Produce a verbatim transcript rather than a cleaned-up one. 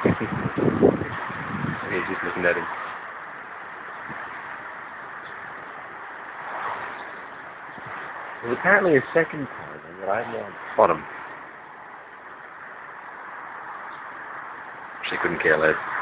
He's just looking at him. There's apparently a second tiger that I haven't spot him. She couldn't care less.